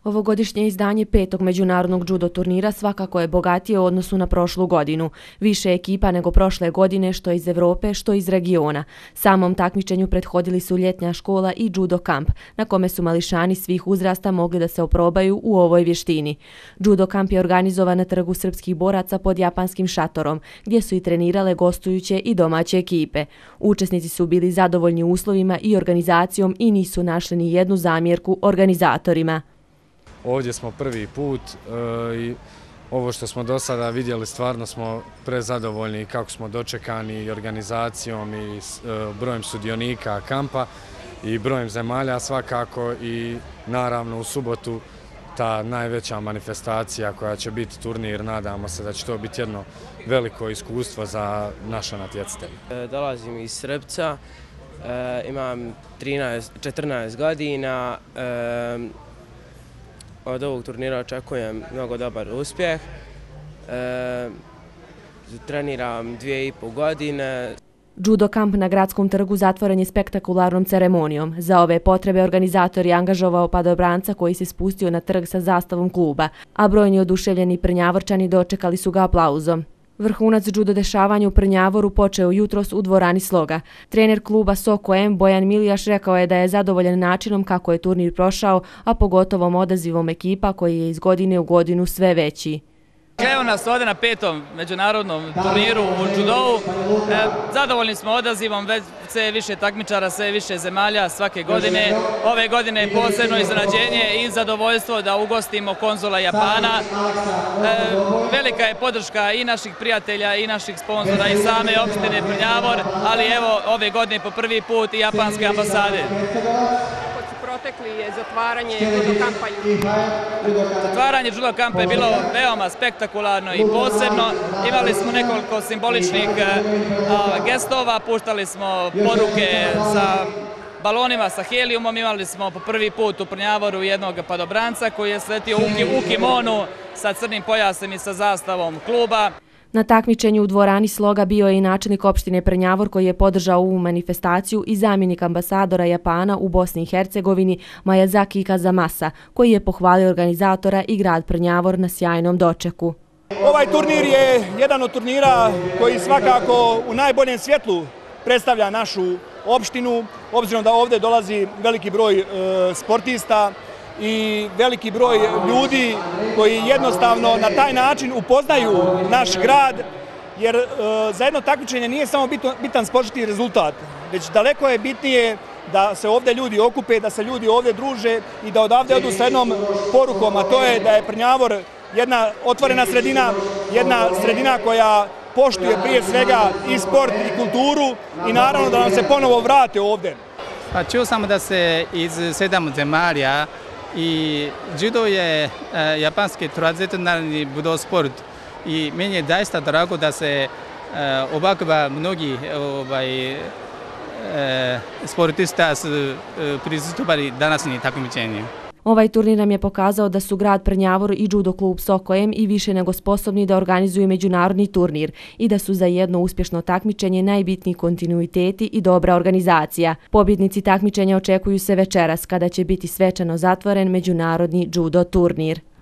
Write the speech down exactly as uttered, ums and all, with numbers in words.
Ovogodišnje izdanje petog međunarodnog judo turnira svakako je bogatije u odnosu na prošlu godinu. Više ekipa nego prošle godine, što iz Evrope, što iz regiona. Samom takmičenju prethodili su ljetnja škola i judo kamp, na kome su mališani svih uzrasta mogli da se oprobaju u ovoj vještini. Judo kamp je organizovan na trgu srpskih boraca pod japanskim šatorom, gdje su i trenirale gostujuće i domaće ekipe. Učesnici su bili zadovoljni uslovima i organizacijom i nisu našli ni jednu zamjerku organizatorima. Ovdje smo prvi put i ovo što smo do sada vidjeli stvarno smo prezadovoljni kako smo dočekani i organizacijom i brojem sudionika kampa i brojem zemalja svakako i naravno u subotu ta najveća manifestacija koja će biti turnir, nadamo se da će to biti jedno veliko iskustvo za naše natjecatelje. Dolazim iz Srpca, imam četrnaest godina. Od ovog turnira očekujem mnogo dobar uspjeh. E, treniram dvije i pol godine. Judo kamp na Gradskom trgu zatvoren je spektakularnom ceremonijom. Za ove potrebe organizator je angažovao padobranca koji se spustio na trg sa zastavom kluba, a brojni oduševljeni Prnjavorčani dočekali su ga aplauzom. Vrhunac judo dešavanja u Prnjavoru počeo jutros u dvorani Sloga. Trener kluba Soko M Bojan Milijaš rekao je da je zadovoljan načinom kako je turnir prošao, a pogotovo odazivom ekipa koji je iz godine u godinu sve veći. Evo nas ovdje na petom međunarodnom turniru u judovu. E, zadovoljni smo odazivom, sve više takmičara, sve više zemalja svake godine. Ove godine je posebno iznenađenje i zadovoljstvo da ugostimo konzula Japana. E, velika je podrška i naših prijatelja i naših sponzora i same opštine Prnjavor, ali evo ove godine po prvi put i japanske ambasade. Protekli je zatvaranje judo kampa. Zatvaranje judo kampa je bilo veoma spektakularno i posebno. Imali smo nekoliko simboličnih gestova, puštali smo poruke sa balonima, sa helijumom. Imali smo po prvi put u Prnjavoru jednog padobranca koji je sletio u kimonu sa crnim pojasem i sa zastavom kluba. Na takmičenju u dvorani Sloga bio je i načelnik opštine Prnjavor koji je podržao ovu manifestaciju i zamjenik ambasadora Japana u Bosni i Hercegovini Mayazaki Kazamasa, koji je pohvalio organizatora i grad Prnjavor na sjajnom dočeku. Ovaj turnir je jedan od turnira koji svakako u najboljem svjetlu predstavlja našu opštinu, obzirom da ovdje dolazi veliki broj sportista i veliki broj ljudi koji jednostavno na taj način upoznaju naš grad, jer za jedno takmičenje nije samo bitan sportski rezultat, već daleko je bitnije da se ovdje ljudi okupe, da se ljudi ovdje druže i da odavde odu sa jednom porukom, a to je da je Prnjavor jedna otvorena sredina, jedna sredina koja poštuje prije svega i sport i kulturu i naravno da nam se ponovo vrate ovdje. Čuo sam da se iz sedam zemalja i judo je japanski tradicionalni budo sport i meni je zaista drago da se ovakva mnogi sportista pristupali današnji takmičenju. Ovaj turnir nam je pokazao da su grad Prnjavor i judo klub Soko M i više nego sposobni da organizuju međunarodni turnir i da su za jedno uspješno takmičenje najbitniji kontinuiteti i dobra organizacija. Pobjednici takmičenja očekuju se večeras kada će biti svečano zatvoren međunarodni judo turnir.